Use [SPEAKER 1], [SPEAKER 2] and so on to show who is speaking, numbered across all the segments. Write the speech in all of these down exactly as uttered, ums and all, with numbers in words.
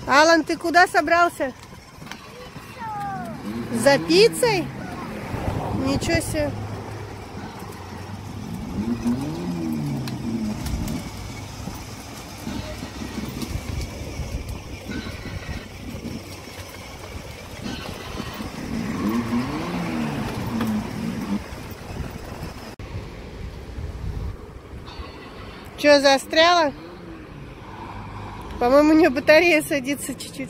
[SPEAKER 1] Алан, ты куда собрался? За пиццей? Ничего себе. Че, застряла? По-моему, у нее батарея садится чуть-чуть.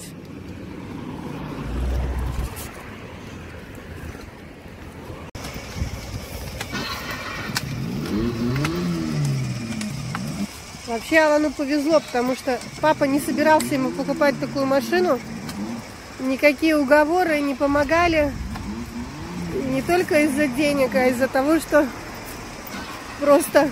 [SPEAKER 1] Вообще Алану повезло, потому что папа не собирался ему покупать такую машину. Никакие уговоры не помогали. Не только из-за денег, а из-за того, что просто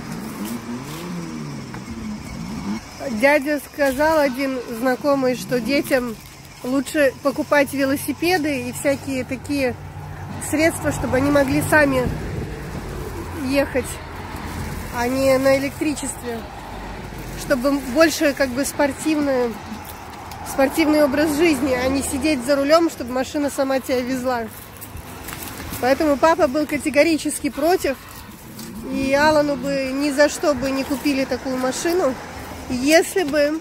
[SPEAKER 1] дядя сказал один знакомый, что детям лучше покупать велосипеды и всякие такие средства, чтобы они могли сами ехать, а не на электричестве. Чтобы больше как бы спортивный, спортивный образ жизни, а не сидеть за рулем, чтобы машина сама тебя везла. Поэтому папа был категорически против, и Алану бы ни за что бы не купили такую машину, если бы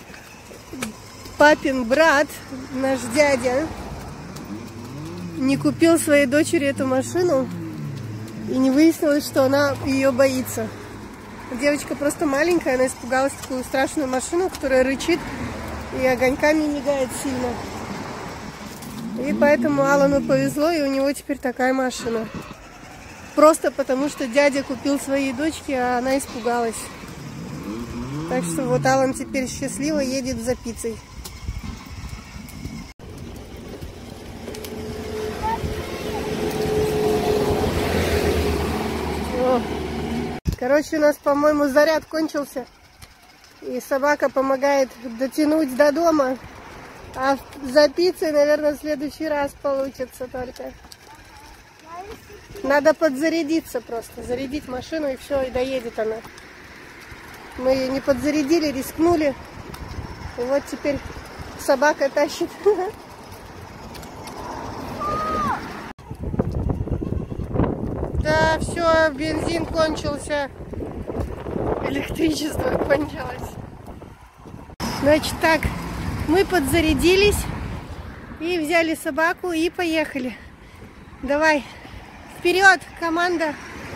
[SPEAKER 1] папин брат, наш дядя, не купил своей дочери эту машину и не выяснилось, что она ее боится. Девочка просто маленькая, она испугалась такую страшную машину, которая рычит и огоньками мигает сильно. И поэтому Алану повезло, и у него теперь такая машина. Просто потому, что дядя купил своей дочке, а она испугалась. Так что вот Алан теперь счастливо едет за пиццей. О. Короче, у нас, по-моему, заряд кончился. И собака помогает дотянуть до дома. А за пиццей, наверное, в следующий раз получится только. Надо подзарядиться просто. Зарядить машину, и все, и доедет она. Мы ее не подзарядили, рискнули. И вот теперь собака тащит. Да, все, бензин кончился. Электричество кончилось. Значит так, мы подзарядились и взяли собаку и поехали. Давай, вперед, команда!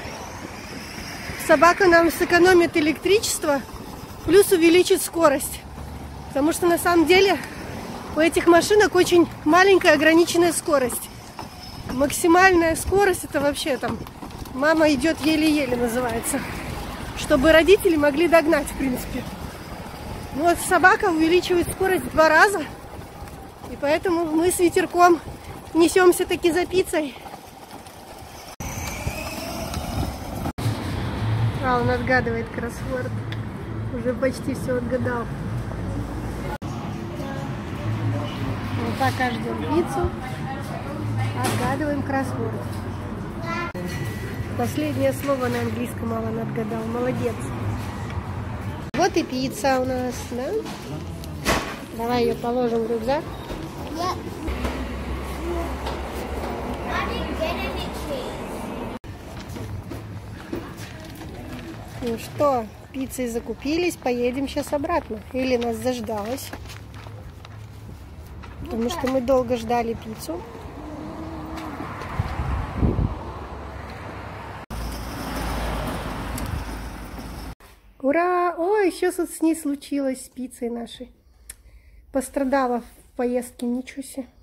[SPEAKER 1] Собака нам сэкономит электричество, плюс увеличит скорость. Потому что на самом деле у этих машинок очень маленькая ограниченная скорость. Максимальная скорость — это вообще там мама идет еле-еле называется. Чтобы родители могли догнать, в принципе. Вот собака увеличивает скорость в два раза. И поэтому мы с ветерком несемся таки за пиццей. А, он отгадывает кроссворд. Уже почти все отгадал. Вот пока ждем пиццу. Отгадываем кроссворд. Последнее слово на английском Алан отгадал. Молодец. Вот и пицца у нас, да? Давай ее положим в рюкзак. Ну что, пиццей закупились, поедем сейчас обратно. Или нас заждалась, потому что мы долго ждали пиццу. Ура! Ой, что с ней случилось, с пиццей нашей. Пострадала в поездке, ничего себе.